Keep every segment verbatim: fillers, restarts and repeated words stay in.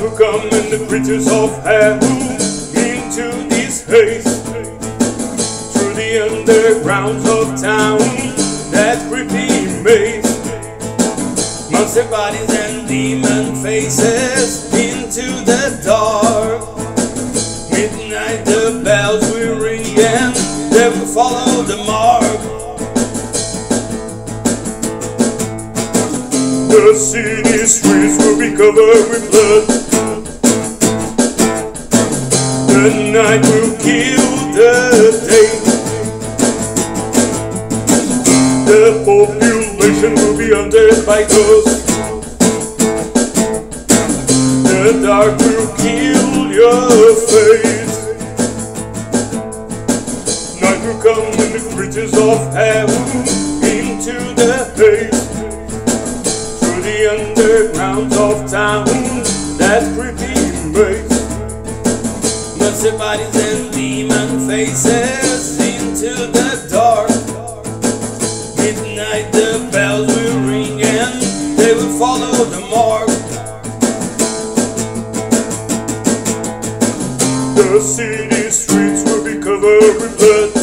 will come and the creatures of hell into this haze, through the undergrounds of town, that creepy maze. Monster bodies and demon faces into the dark. Midnight the bells will ring and they will follow the mark. The city streets will be covered with blood. The night will kill the day. The population will be haunted by ghosts. The dark will kill your face. Night will come and the creatures of hell into the haze, through the undergrounds of town, that creepy maze. Monster bodies and demon faces into the dark. Midnight the bells will ring and they will follow the mark. The city streets will be covered with blood.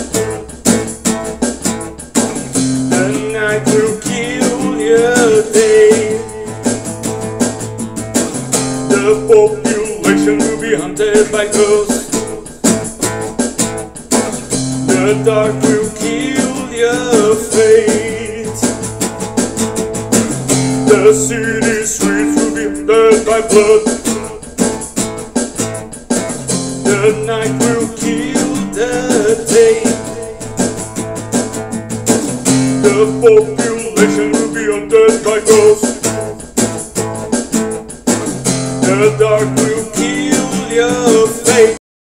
The night will kill your day. The population will be haunted by ghosts. The dark will kill your fate. The city streets will be haunted by blood. The night will kill the day. The population will be haunted by ghosts. The dark will kill your fate.